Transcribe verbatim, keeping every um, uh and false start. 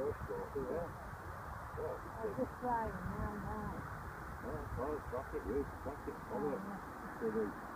first Scoter, yeah. Well, I'm just flying now, now. yeah, well, track it, you track it, follow it.